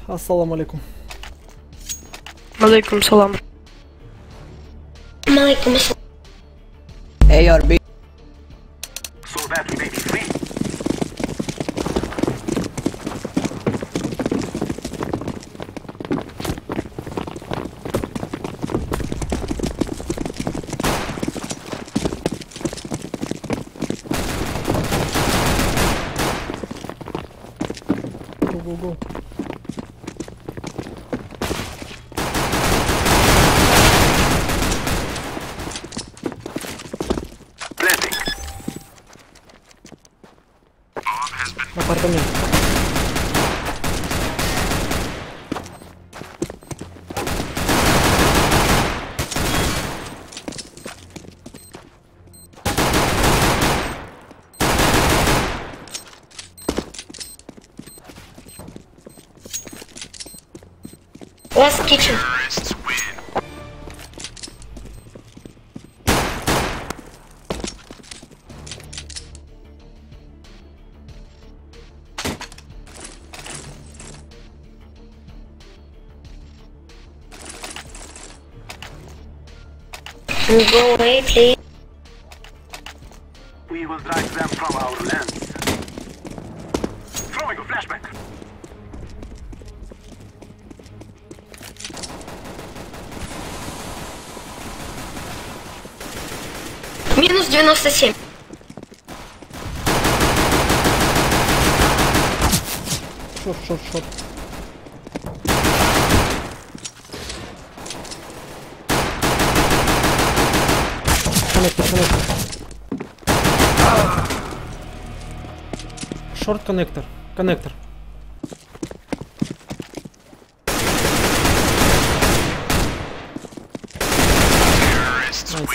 Ассаламу алейкум. Алейкум салам. Alaikum assalam. ARB. So that we may be free. Go. Planting. Апартамент. Last kitchen. Go away, please. We will drive them from our lands. Throwing a flashback. Минус 97. Шорт. Коннектор. Шорт коннектор. Коннектор. Найс.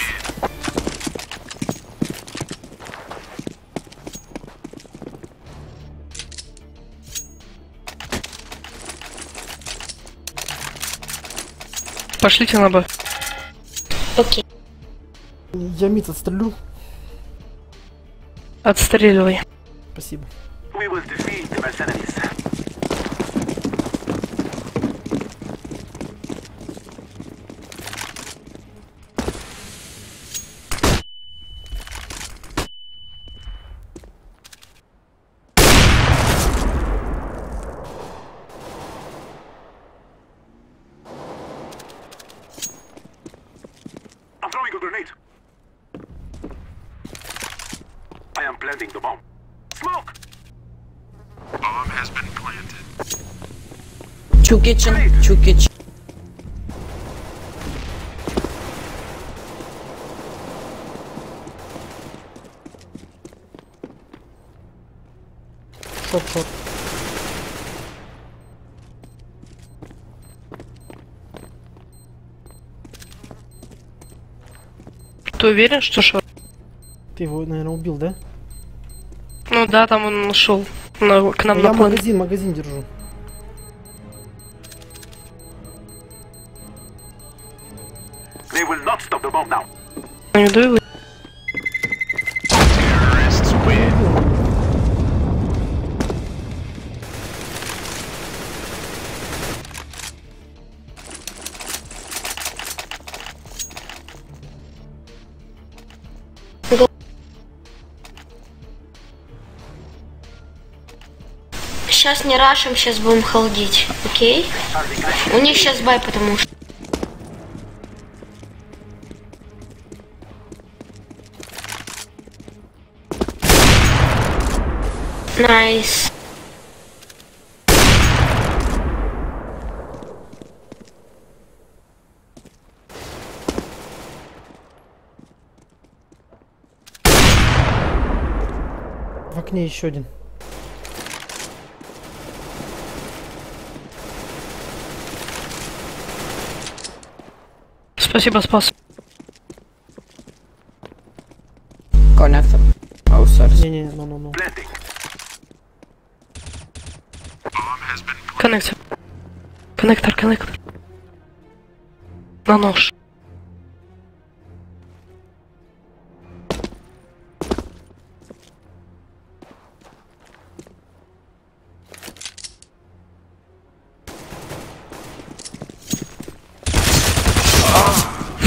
Пошлите на Б. Окей. Я мид отстрелю. Отстреливай. Спасибо. We will defeat the mercenaries. I'm throwing a grenade. I am planting the bomb. Smoke! Bomb has been planted. Two kitchen. Шорт. Ты уверен, что шо? Ты его, наверное, убил, да? Ну да, там он нашел к нам Я на план. магазин держу. They will not stop the bomb now. Не иду его. Сейчас не рашим, сейчас будем холдить, окей? У них сейчас бай, потому что... Найс. В окне еще один. Спасибо, спас. Connector. Oh, sorry. Не, ну. Planting. Коннектор. На нож.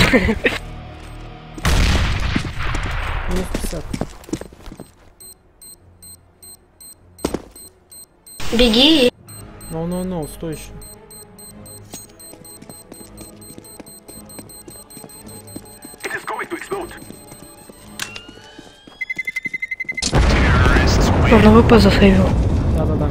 Минус 50. Беги. No, стой еще. It is going to explode. Он на ВП засейвил. Да.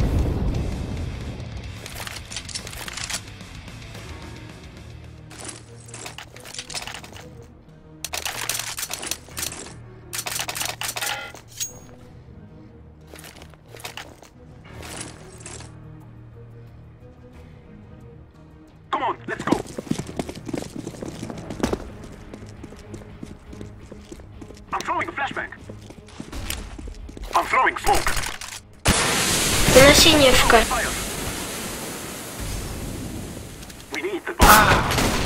Come on, let's go. I'm throwing a flashbang. I'm throwing smoke. На синей ФК. Fire. We need the bomb.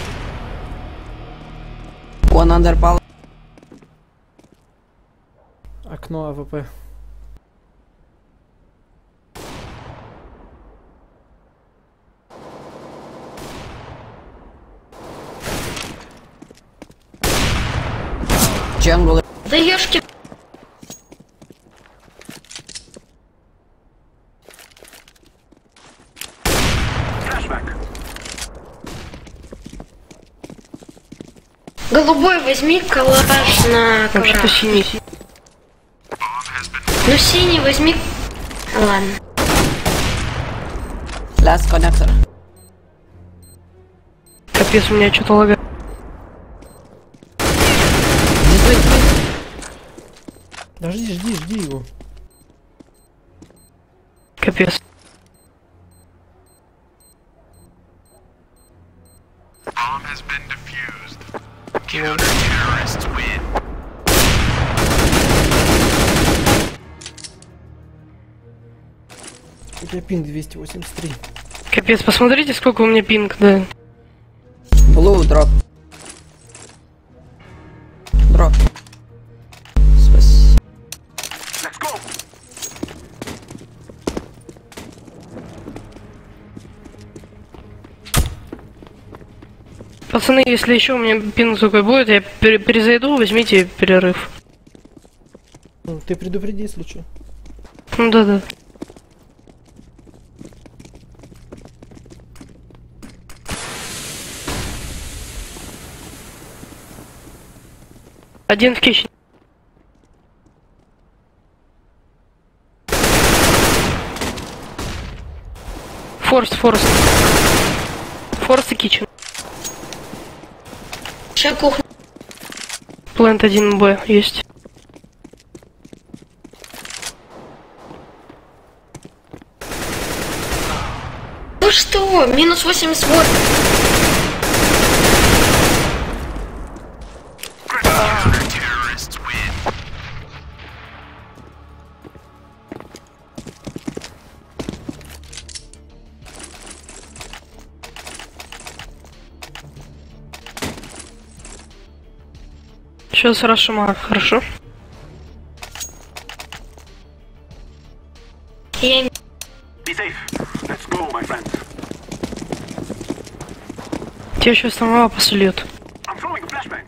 One under pal. Окно АВП. Jungle. Да ёшки. Flashbang. Голубой возьми коллаж на Вообще-то коврах. синий. Ну синий возьми. Ладно. Last connector. Капец, у меня что-то лагает. This way. Жди его. Капец. Bomb has been defused. Counter-terrorists win. У тебя пинг 283. Капец, посмотрите, сколько у меня пинг, да. Blue drop. Drop. Спасибо. Let's go. Пацаны, если еще у меня пинг такой будет, я перезайду, возьмите перерыв. Ну, ты предупреди, если что. Ну да. Один в кичне. Форст. Форст и кичен. Сейчас кухня. Плент 1Б есть. Ну что? Минус 88. Counter-terrorists win. Сейчас Рашима, хорошо? Я Be safe. Let's go, my friends. Тебя сейчас самого посольет. I'm throwing a flashbang.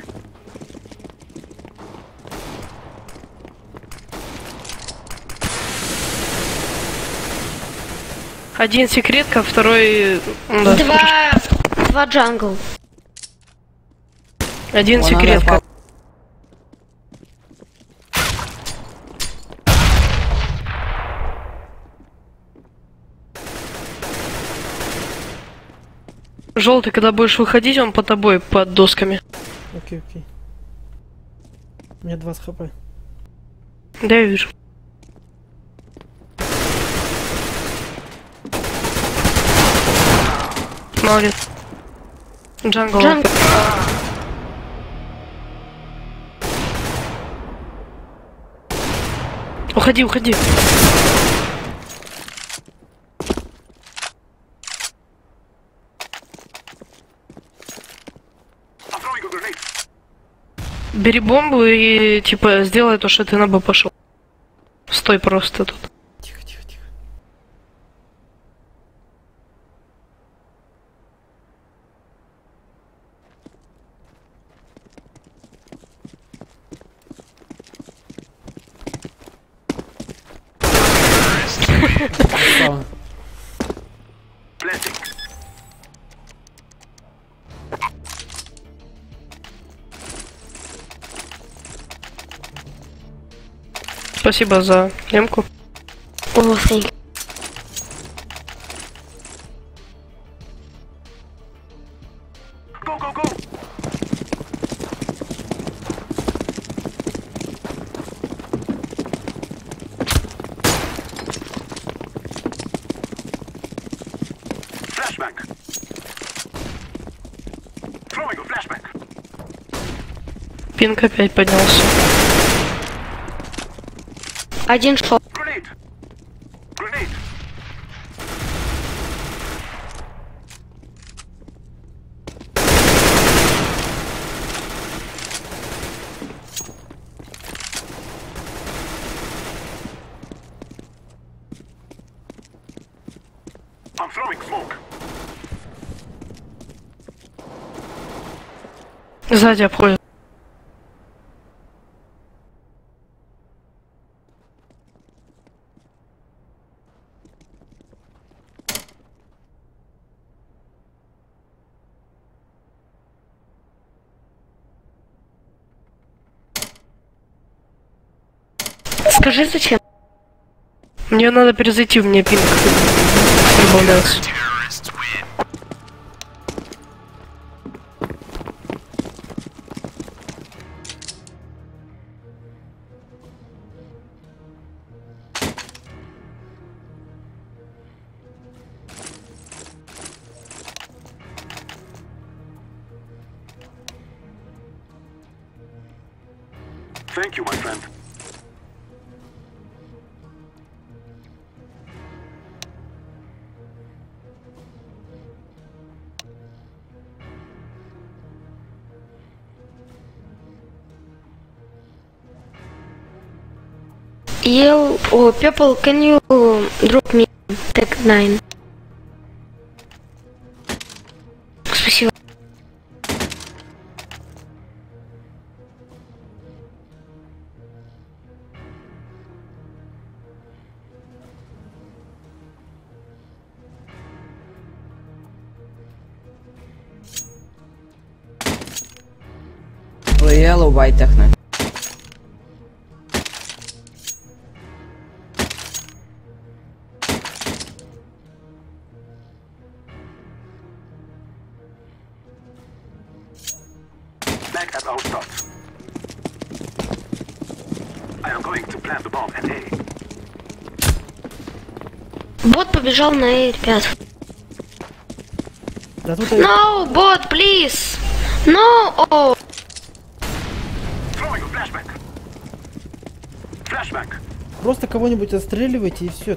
Один секретка, второй... Да, два джангл. один One секретка. under pal. Желтый, когда будешь выходить, он по тобой, под досками. Окей. У меня 20 хп. Да, я вижу. Молодец. Джангл. Джангл. Уходи. I'm throwing a grenade. Бери бомбу и, типа, сделай то, что ты на Б пошел. Стой просто тут. Тихо. Planting. Спасибо за емку. О, thank you. Go, go, go! Flashbang. Throwing a flashbang. Пинг опять поднялся. Один шел. Grenade. Grenade. I'm throwing smoke. Сзади обходит. Скажи, зачем? Мне надо перезайти, у меня пинг прибавляется. Thank you, my friend. People, can you drop me tag 9? Спасибо. Yellow, white, techno. Back at our start. I am going to plant the bomb at A. Бот побежал на A, ребят. Да тут No, bot, please. No, oh. Throwing a flashbang. Flashbang. просто кого-нибудь отстреливайте и все.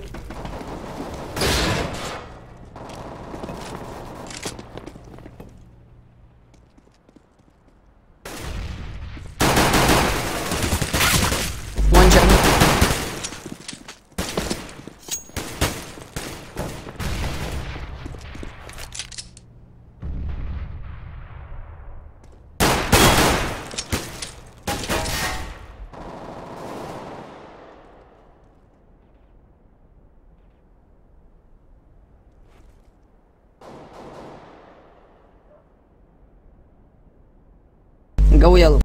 One jump. Go yellow.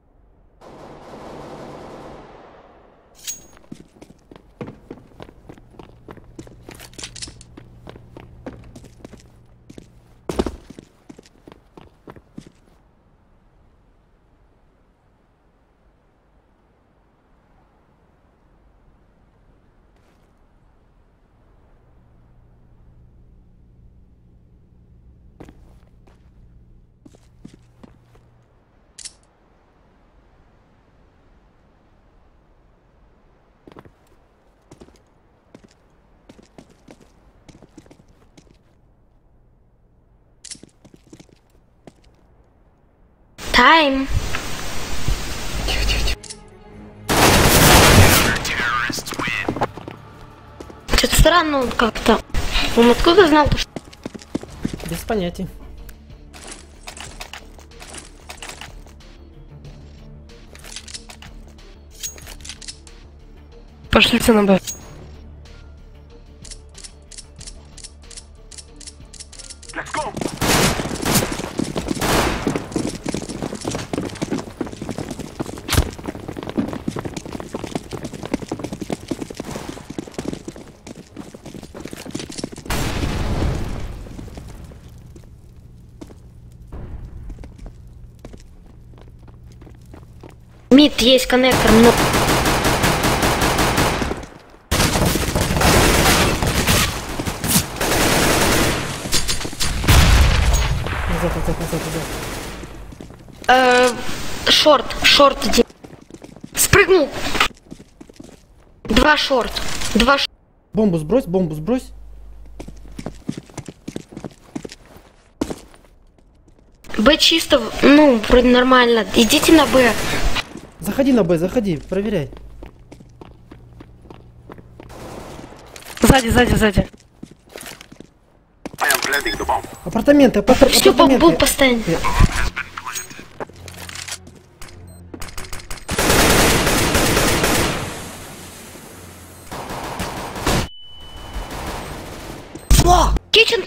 Time. Что-то странно он как-то. Он откуда знал, что... Без понятия. Пошлите на Б. Let's go. Мид есть коннектор, но... Назад. Шорт один. Спрыгнул. Два шорт. Бомбу сбрось. Б чисто, ну, вроде нормально. Идите на Б. Заходи на Б, проверяй. Сзади. I am planting the bomb. Апартаменты. Все, бомбу поставим. Кичен.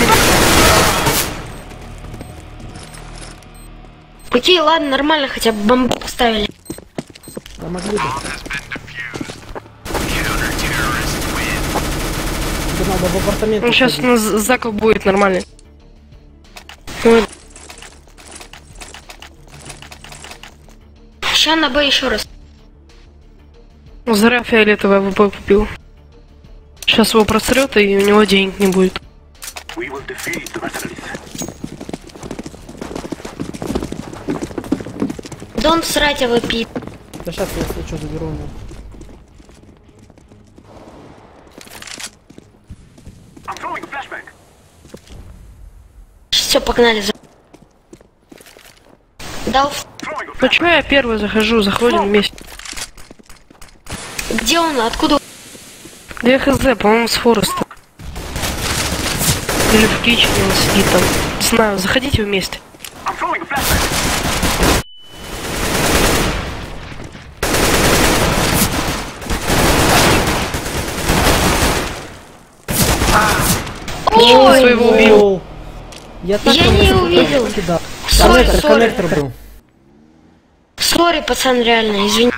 Окей, ладно, нормально, хотя бы бомбу поставили. Помогли бы. Тебе надо в апартаменты. Ну, сейчас у нас закуп будет нормальный. Сейчас на Б еще раз. Зря фиолетовый АВП купил. Сейчас его просрет, и у него денег не будет. We will defeat the mercenaries. Дон срать АВП. Да сейчас я если что заберу у него. I'm throwing a flashbang. Все, погнали. Дал. Throwing a Ну чё, я первый захожу, заходим вместе. Где он? Откуда? Да я хз, по-моему, с Фореста. Или в Кичине он сидит там. Не знаю, заходите вместе. I'm throwing a flashbang. Ой, своего убил. Оу. Я так Я его не высоко увидел. кидал. Сори. Коннектор был. Сори, пацан, реально, извини.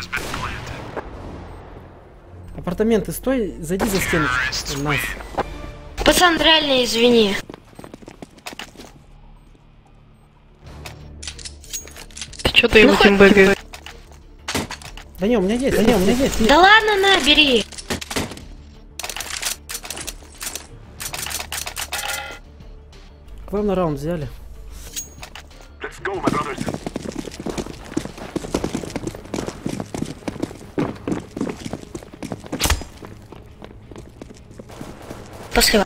Апартаменты, стой, зайди за стену. Найс. Пацан, реально, извини. Ты чё-то его тимбэгаешь. Да не, у меня есть. Да ладно, на, бери. Главный раунд взяли. Let's go, my brothers. После.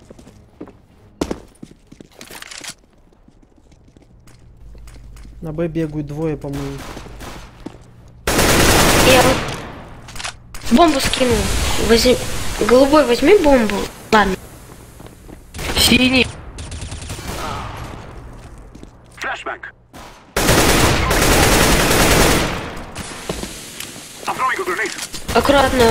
На Б бегают двое, по-моему. Я вот бомбу скинул. Возьми. Голубой, возьми бомбу. Ладно. Синий. Flashbang. I'm throwing a grenade. Аккуратно.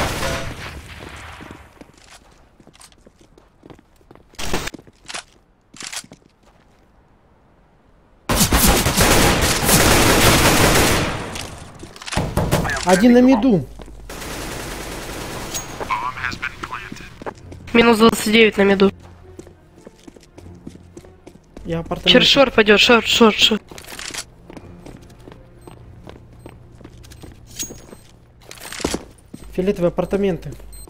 Один на миду. Bomb has been planted. Минус 29 на меду. Я апартаменты. Через шорт пойдет, шорт. Фиолетовые апартаменты.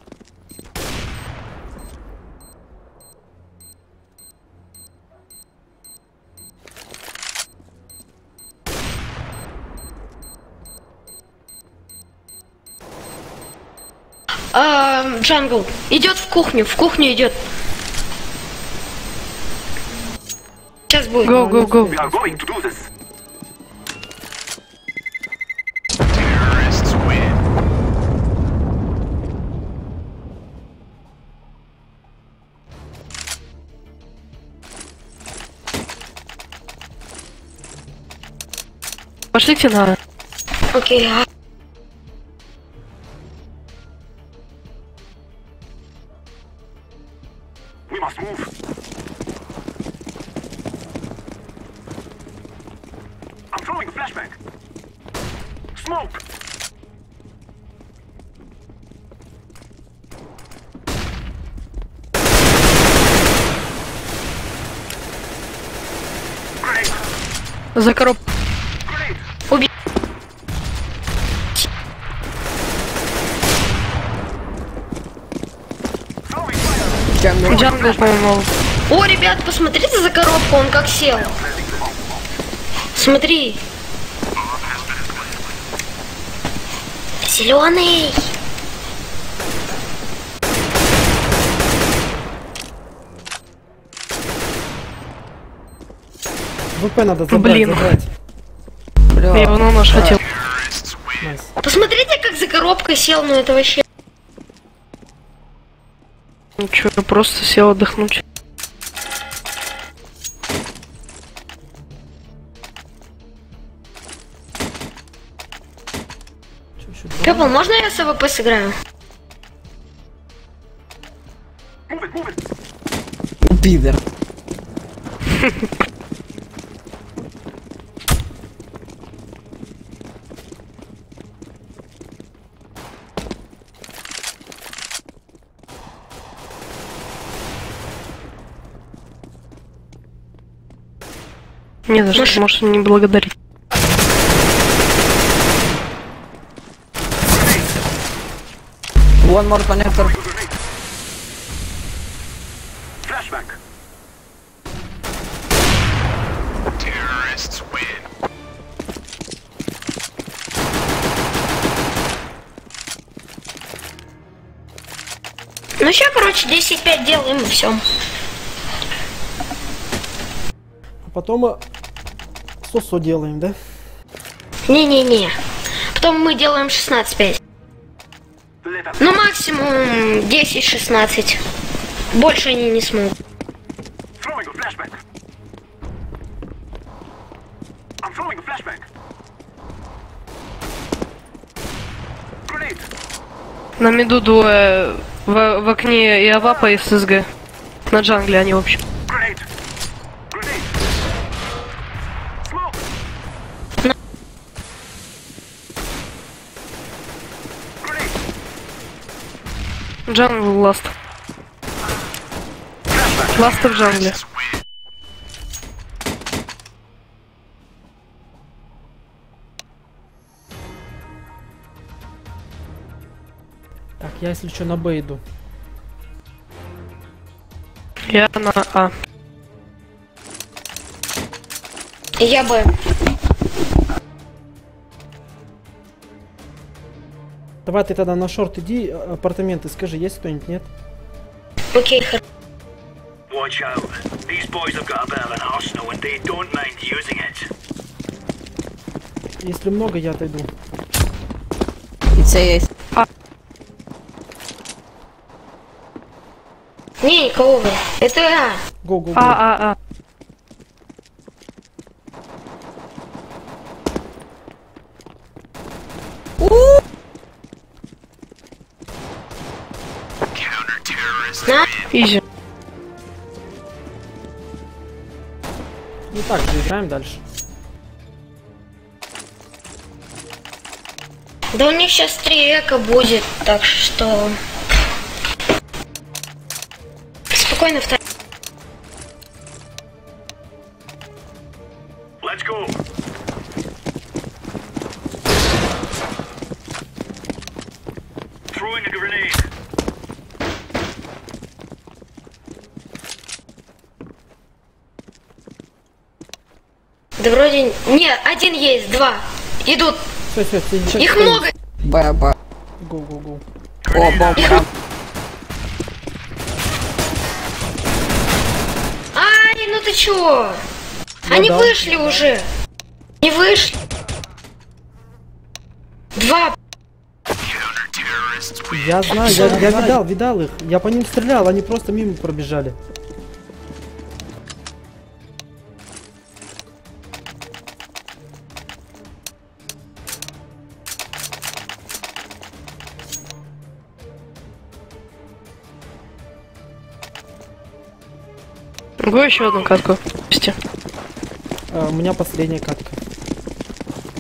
Джангл. Идет в кухню идет. Сейчас будет. Go. We are going to do this. Terrorists win. Пошлите на... Окей. We must move. Flashbang. Smoke. Grenade. За коробку. Grenade. Убей. Throwing fire. Джангл. Джангл, по-моему. О, ребят, посмотрите за коробку, он как сел. Смотри. Зеленый. ВП надо забрать, Блин. забрать. Бля. Я его на нож хотел. Найс. Посмотрите, как за коробкой сел, ну это вообще... Ничего, просто сел отдохнуть. Пепл, можно я с АВП сыграю? Move it, move it. Пидор. Не за что, можешь не благодарить. One more connector. Flashbang. Terrorists win. Ну сейчас, короче, 10-5 делаем и все. А потом сосо делаем, да? Не-не-не. Потом мы делаем 16-5. Lit up. Ну максимум 10-16. Больше они не смогут. Throwing a flashbang. I'm throwing a flashbang. Grenade. На миду двое в окне и Авапа, и ССГ. На джангле они, в общем. Grenade. Grenade. Smoke. Grenade. Джангл ласт. Ласт в джангле. Так, я если что на Б иду. Я на А. Я бы. Давай ты тогда на шорт иди, апартаменты скажи, есть кто-нибудь, нет? Окей, хорошо. Watch out. These boys have got a bit of an arsenal and they don't mind using it. Если много, я отойду. І це є. Не, никого вы. Это я. Го-го-го. А. На. Изи. Ну так, заиграем дальше. Да у них сейчас 3 эко будет, так что... Спокойно, второй. Let's go. Throwing a grenade. Да вроде... Не, один есть, 2. Идут. Все, Их много. Б. Го-го-го. О, бомба. Ай, ну ты чё? Они да. вышли уже. Не вышли. 2. Я знаю, я видал их. Я по ним стрелял, они просто мимо пробежали. Могу еще одну катку? У меня последняя катка.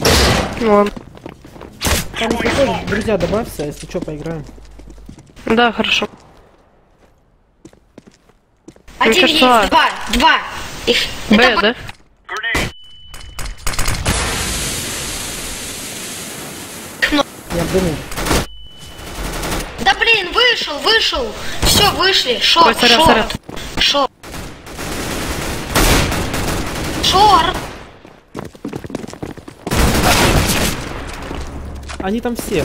Ну ладно. Там, если хочешь, друзья, добавься, если что, поиграем. Да, хорошо. Один кажется, есть, два. Их... Б, это да? Grenade. Я в дыму. Да блин, вышел. Все, вышли. Шорт. Сорян. Шорт. Они там все.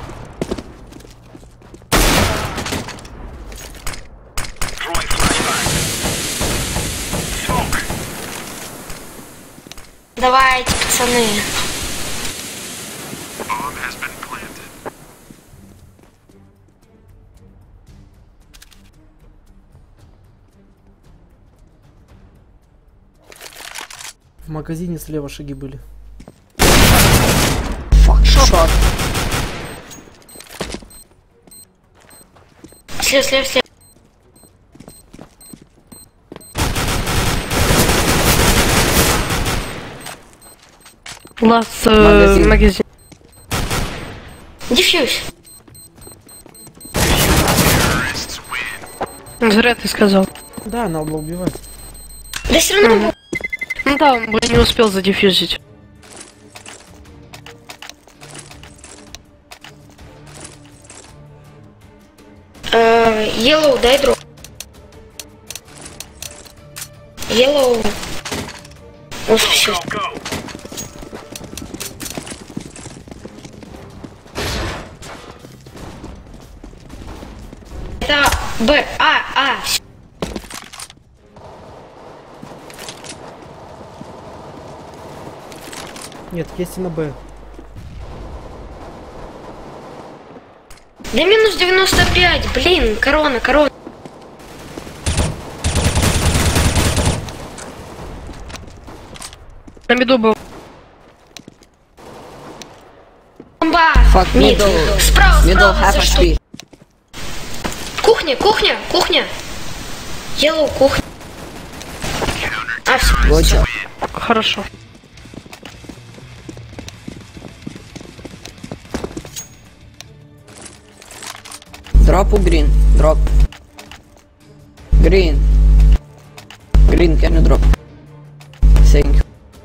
Throwing flashbang. Smoke. Давайте, пацаны. Bomb has been planted. В магазине слева шаги были. Fuck, shot. Слева. Лас Магазин. магазин. Дефьюз. Terrorists win. Зря ты сказал. Да, надо было убивать. Да все равно... Ну да, он бы не успел задефьюзить. Yellow, дай дроп. Yellow. Вот все. Go, go. Это Б. Всё. Нет, есть и на Б. Да минус 95, блин, корона. На миду был. Бомба! Fuck, Мид. middle. Справа, Middle half за что? HP. Кухня. Yellow, кухня. Все. Good job. Хорошо. Drop or green? Drop. Green. Green, can you drop? Thank you.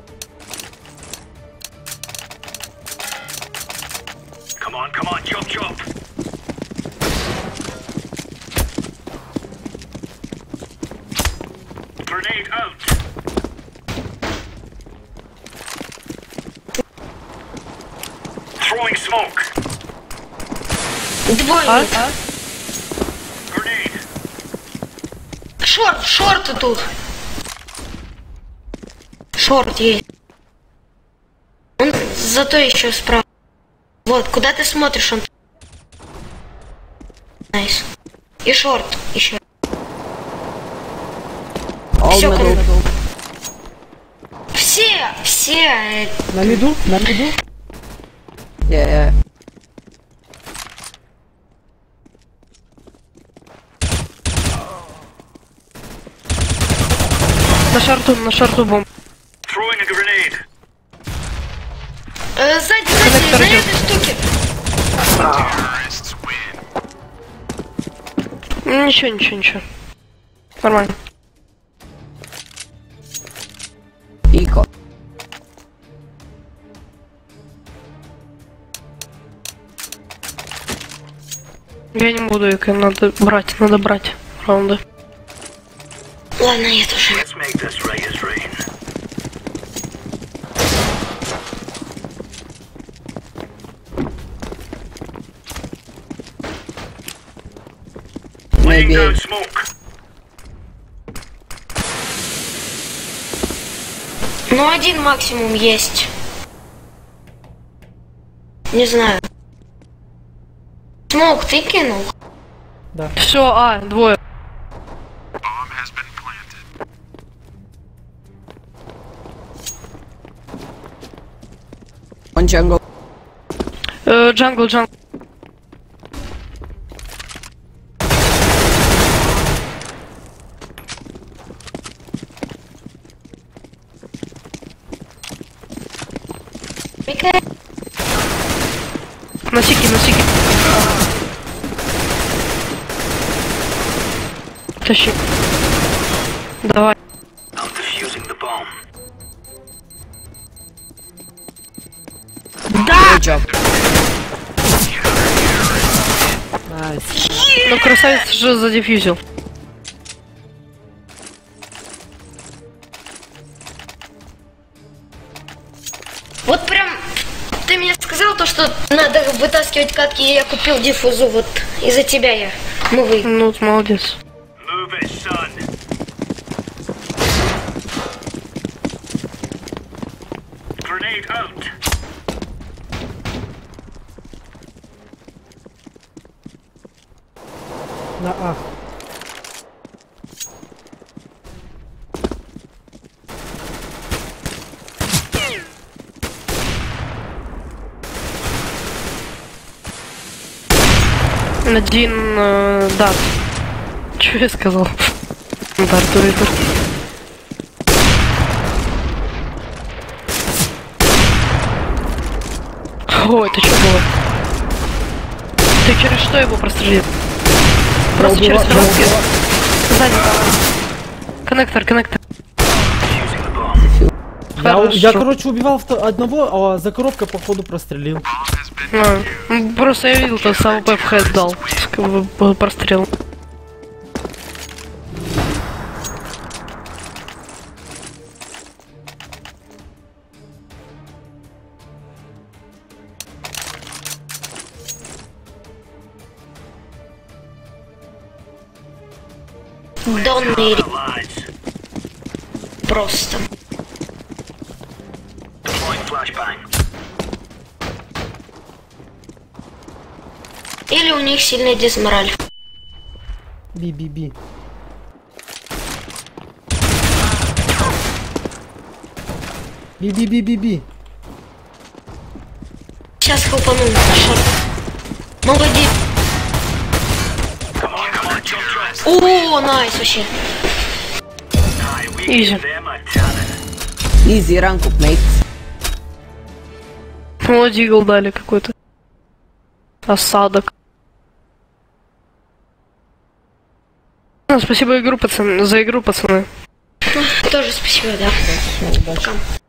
Come on, chop. Grenade out. Throwing smoke. Двое. Grenade. Шорты тут. Шорт есть. Он зато еще справа. Вот, куда ты смотришь, он... Найс. И шорт еще. All Всё, middle. Все. На миду? Yeah. На шарту бомб. Throwing a grenade. Сзади, Коннектор на идёт. этой штуке. Terrorists win. Ничего. Нормально. Eco. Я не буду, их надо брать раунды. Ладно, я тоже. Let's make this right as rain. Laying Maybe. down smoke. Ну, один максимум есть. Не знаю. Смоук ты кинул? Все, двое. Bomb has been planted. On jungle. Джангл. Прикольно. Носики. Тащи. Давай. I'm defusing the bomb. Great job. Найс. Ну, красавец же задефьюзил. Вот прям ты мне сказал то, что надо вытаскивать катки, и я купил диффузу, вот из-за тебя мы выиграли. Ну, молодец. Move it, son. Grenade out. На А. Один Дарт. Чё я сказал? Дарт Уэйдер. О, это что было? Ты через что его прострелил? Просто через коробки. Сзади. Коннектор. Defusing the bomb. Я, короче, убивал одного, а за коробкой, походу, прострелил. Просто я видел, то с АВП в хэт дал. Прострел. Донный Lies. просто. Deploying flashbang. Или у них сильный дизмораль. Би. Би. Сейчас хлопану. Шорт. Молодец. Come on, jump dress. О, найс вообще. Aye, we Easy. give them a tannin. Easy rank up, mates. О, дигл дали какой-то. Осадок. Спасибо за игру, пацаны. Тоже спасибо, да. Пока.